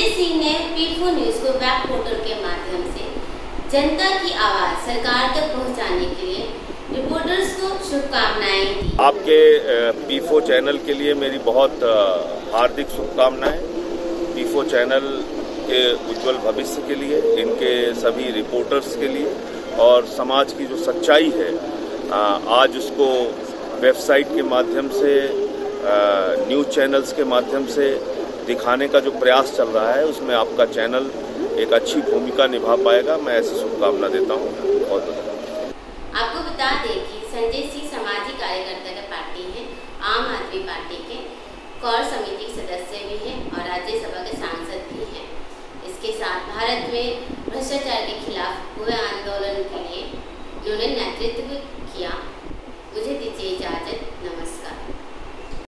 संजय सिंह ने पी4 न्यूज को वेब पोर्टल के माध्यम से जनता की आवाज सरकार तक पहुंचाने के लिए रिपोर्टर्स को शुभकामनाएं दी। आपके पी4 चैनल के लिए मेरी बहुत हार्दिक शुभकामनाएं। पी4 चैनल के उज्जवल भविष्य के लिए, इनके सभी रिपोर्टर्स के लिए और समाज की जो सच्चाई है आज उसको वेबसाइट के माध्यम से, न्यूज़ चैनल्स के माध्यम से दिखाने का जो प्रयास चल रहा है उसमें आपका चैनल एक अच्छी भूमिका निभा पाएगा। मैं ऐसी शुभकामना देता हूँ। बहुत आपको बता दें कि संजय सिंह सामाजिक कार्यकर्ता के पार्टी हैं, आम आदमी पार्टी के कोर समिति सदस्य भी हैं और राज्यसभा के सांसद भी हैं। इसके साथ भारत में भ्रष्टाचार के खिलाफ हुए आंदोलन के लिए उन्होंने नेतृत्व किया। मुझे दीजिए इजाजत।